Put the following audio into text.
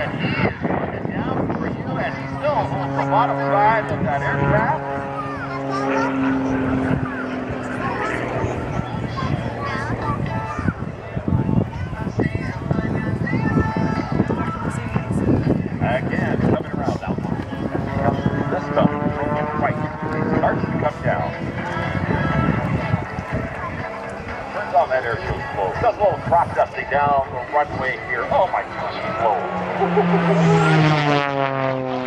he is running down for you, and he's still on the bottom side of that aircraft. Again, coming around now. This stuff is broken right. It starts to come down. Turns on that air shield slow. Does a little crop dusting down the runway here. Oh my gosh, slow.